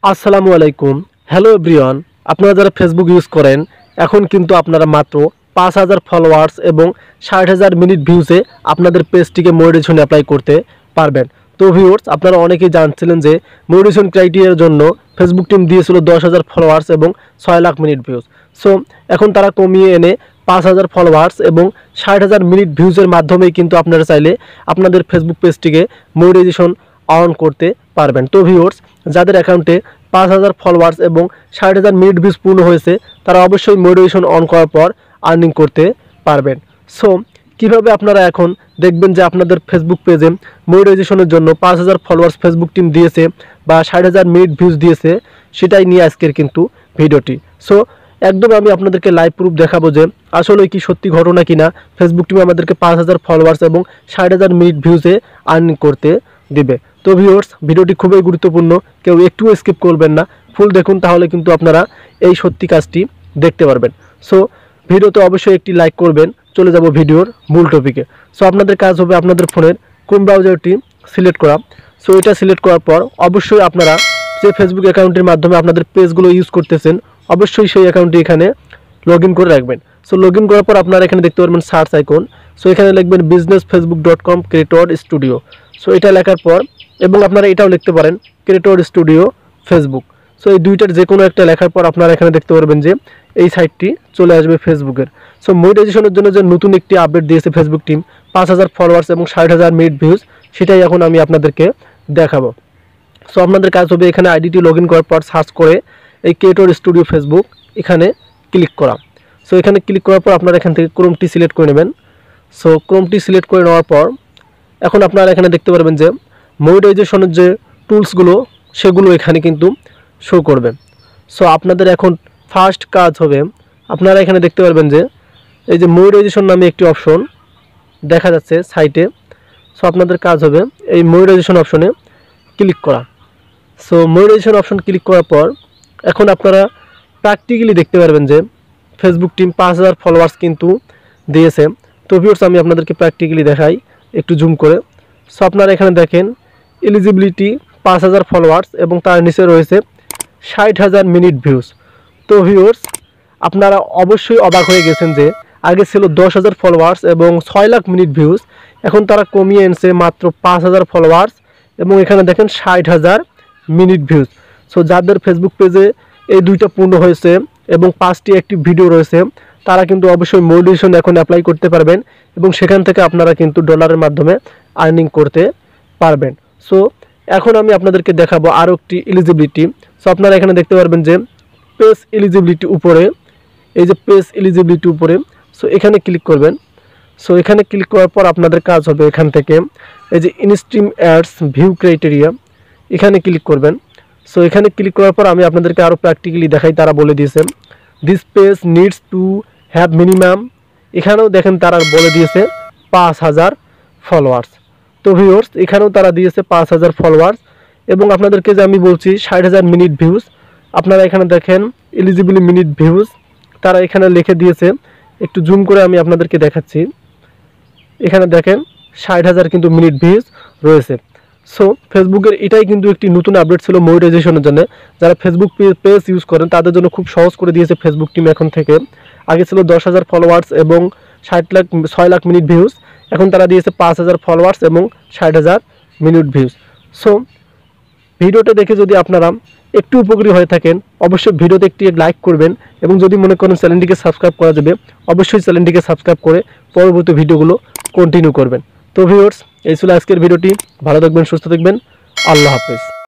আসসালামু আলাইকুম। Hello everyone, আপনারা যারা ফেসবুক ইউজ করেন এখন কিন্তু আপনারা মাত্র ৫,০০০ ফলোয়ার্স এবং ৬০,০০০ মিনিট ভিউজে আপনাদের পেজটিকে মনিটাইজেশন অ্যাপ্লাই করতে পারবেন। তো ভিউয়ার্স, আপনারা অনেকেই জানছিলেন যে মনিটাইজেশন ক্রাইটেরিয়ার জন্য ফেসবুক টিম দিয়েছিল ১০,০০০ ফলোয়ার্স এবং ৬ লাখ মিনিট ভিউজ। সো এখন তারা কমিয়ে এনে ৫,০০০ ফলোয়ার্স এবং ৬০,০০০ মিনিট ভিউজের মাধ্যমেই কিন্তু আপনারা চাইলে আপনাদের ফেসবুক পেজটিকে মনিটাইজেশন অন করতে পারবেন। তো ভিউয়ার্স, যাদের অ্যাকাউন্টে ৫,০০০ ফলোয়ার্স এবং ৬০,০০০ মিনিট ভিউজ পূর্ণ হয়েছে তারা অবশ্যই মনিটাইজেশন অন করার পর আর্নিং করতে পারবেন। সো কীভাবে আপনারা এখন দেখবেন যে আপনাদের ফেসবুক পেজে মনিটাইজেশনের জন্য ৫,০০০ ফলোয়ার্স ফেসবুক টিম দিয়েছে বা ৬০,০০০ মিনিট ভিউজ দিয়েছে, সেটাই নিয়ে আজকের কিন্তু ভিডিওটি। সো একদম আমি আপনাদেরকে লাইভ প্রুফ দেখাবো যে আসলে কি সত্যি ঘটনা কিনা ফেসবুক টিম আমাদেরকে ৫,০০০ ফলোয়ার্স এবং ৬০,০০০ মিনিট ভিউজে আর্নিং করতে দিবে। তো ভিউয়ার্স, ভিডিওটি খুবই গুরুত্বপূর্ণ, কেউ একটুও স্কিপ করবেন না, ফুল দেখুন, তাহলে কিন্তু আপনারা এই সত্যি কাজটি দেখতে পারবেন। সো ভিডিওতে অবশ্যই একটি লাইক করবেন। চলে যাব ভিডিওর মূল টপিকে। সো আপনাদের কাজ হবে আপনাদের ফোনের ক্রোম ব্রাউজারটি সিলেক্ট করা। সো এটা সিলেক্ট করার পর অবশ্যই আপনারা যে ফেসবুক অ্যাকাউন্টের মাধ্যমে আপনাদের পেজগুলো ইউজ করতেছেন অবশ্যই সেই অ্যাকাউন্টটি এখানে লগ ইন করে রাখবেন। সো লগ ইন করার পর আপনারা এখানে দেখতে পারবেন সার্চ আইকন। সো এখানে লিখবেন businessfacebook.com ক্রিয়েটর স্টুডিও। সো এটা লেখার পর এবং আপনারা এটাও লিখতে পারেন ক্রিয়েটর স্টুডিও ফেসবুক। সো এই দুইটার যে কোনো একটা লেখার পর আপনারা এখানে দেখতে পারবেন যে এই সাইটটি চলে আসবে ফেসবুকের। সো মনিটাইজেশনের জন্য যে নতুন একটি আপডেট দিয়েছে ফেসবুক টিম, ৫,০০০ ফলোয়ার্স এবং ৬০,০০০ মিনিট ভিউজ, সেটাই এখন আমি আপনাদেরকে দেখাবো। সো আপনাদের কাজ হবে এখানে আইডিটি লগ ইন করার পর সার্চ করে এই ক্রিয়েটর স্টুডিও ফেসবুক এখানে ক্লিক করা। সো এখানে ক্লিক করার পর আপনারা এখান থেকে ক্রোমটি সিলেক্ট করে নেবেন। সো ক্রোমটি সিলেক্ট করে নেওয়ার পর এখন আপনারা এখানে দেখতে পারবেন যে মনিটাইজেশনের যে টুলসগুলো সেগুলো এখানে কিন্তু শো করবে। সো আপনাদের এখন ফার্স্ট কাজ হবে আপনারা এখানে দেখতে পারবেন যে এই যে মনিটাইজেশন নামে একটি অপশন দেখা যাচ্ছে সাইটে। সো আপনাদের কাজ হবে এই মনিটাইজেশন অপশনে ক্লিক করা। সো মনিটাইজেশন অপশন ক্লিক করার পর এখন আপনারা প্র্যাকটিক্যালি দেখতে পারবেন যে ফেসবুক টিম ৫,০০০ ফলোয়ার্স কিন্তু দিয়েছে। তো ভিউয়ার্স, আমি আপনাদেরকে প্র্যাকটিক্যালি দেখাই একটু জুম করে। সো আপনারা এখানে দেখেন এলিজিবিলিটি ৫,০০০ ফলোয়ার্স এবং তার নিচে রয়েছে ৬০,০০০ মিনিট ভিউজ। তো ভিউয়ার্স, আপনারা অবশ্যই অবাক হয়ে গেছেন যে আগে ছিল ১০,০০০ ফলোয়ার্স এবং ৬ লাখ মিনিট ভিউজ, এখন তারা কমিয়ে এনেছে মাত্র ৫,০০০ ফলোয়ার্স এবং এখানে দেখেন ৬০,০০০ মিনিট ভিউজ। সো যাদের ফেসবুক পেজে এই দুইটা পূর্ণ হয়েছে এবং 5টি অ্যাক্টিভ ভিডিও রয়েছে তারা কিন্তু অবশ্যই মনিটাইজেশন এখন অ্যাপ্লাই করতে পারবেন এবং সেখান থেকে আপনারা কিন্তু ডলারের মাধ্যমে আর্নিং করতে পারবেন। সো এখন আমি আপনাদেরকে দেখাবো আরও একটি এলিজিবিলিটি। সো আপনারা এখানে দেখতে পারবেন যে পেজ এলিজিবিলিটি উপরে, এই যে পেজ এলিজিবিলিটি উপরে, সো এখানে ক্লিক করবেন। সো এখানে ক্লিক করার পর আপনাদের কাজ হবে এখান থেকে এই যে ইনস্ট্রিম অ্যাডস ভিউ ক্রাইটেরিয়া, এখানে ক্লিক করবেন। সো এখানে ক্লিক করার পর আমি আপনাদেরকে আরও প্র্যাকটিক্যালি দেখাই। তারা বলে দিয়েছে this page needs to have minimum, এখানেও দেখেন তারা বলে দিয়েছে ৫,০০০ ফলোয়ার্স। তো ভিউয়ার্স, এখানেও তারা দিয়েছে ৫,০০০ ফলোয়ার্স এবং আপনাদেরকে যে আমি বলছি ৬০,০০০ মিনিট ভিউজ, আপনারা এখানে দেখেন এলিজিবল মিনিট ভিউজ তারা এখানে লিখে দিয়েছে। একটু জুম করে আমি আপনাদেরকে দেখাচ্ছি। এখানে দেখেন ৬০,০০০ কিন্তু মিনিট ভিউজ রয়েছে। সো ফেসবুকের এটাই কিন্তু একটি নতুন আপডেট ছিল মনিটাইজেশনের জন্য। যারা ফেসবুক পেজ ইউজ করেন তাদের জন্য খুব সহজ করে দিয়েছে ফেসবুক টিম এখন থেকে। আগে ছিল ১০,০০০ ফলোয়ার্স এবং ৬ লাখ মিনিট ভিউজ, এখন তারা দিয়েছে ৫,০০০ ফলোয়ার্স এবং ৬০,০০০ মিনিট ভিউজ। সো ভিডিওটা দেখে যদি আপনারা একটু উপকারী হয়ে থাকেন অবশ্যই ভিডিওতে একটি লাইক করবেন এবং যদি মনে করেন চ্যানেলটিকে সাবস্ক্রাইব করা যাবে অবশ্যই চ্যানেলটিকে সাবস্ক্রাইব করে পরবর্তী ভিডিওগুলো কন্টিনিউ করবেন। তো ভিউয়ার্স, এই ছিল আজকের ভিডিওটি। ভালো থাকবেন, সুস্থ থাকবেন, আল্লাহ হাফেজ।